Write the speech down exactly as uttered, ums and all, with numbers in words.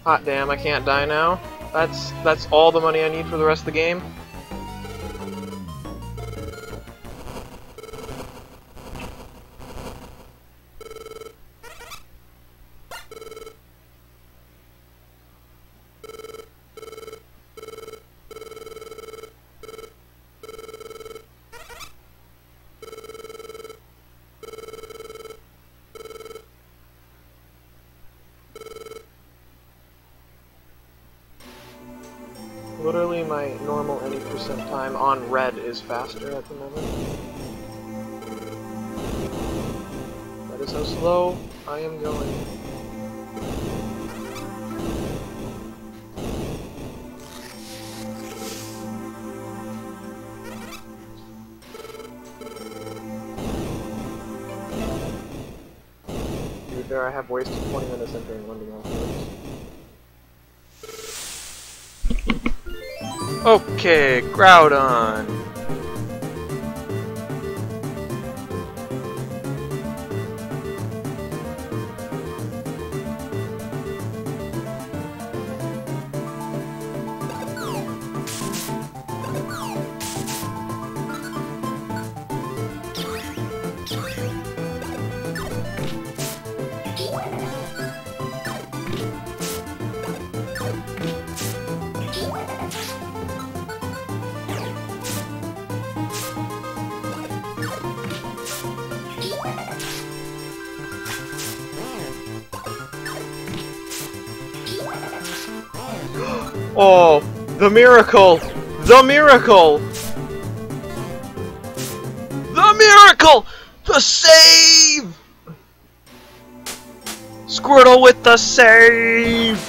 Hot damn, I can't die now. That's that's all the money I need for the rest of the game. Literally, my normal any percent time on red is faster at the moment. That is how slow I am going. Dude, there I have wasted twenty minutes entering London afterwards. Okay, Groudon. Oh, the miracle! The miracle! The miracle! The save! Squirtle with the save!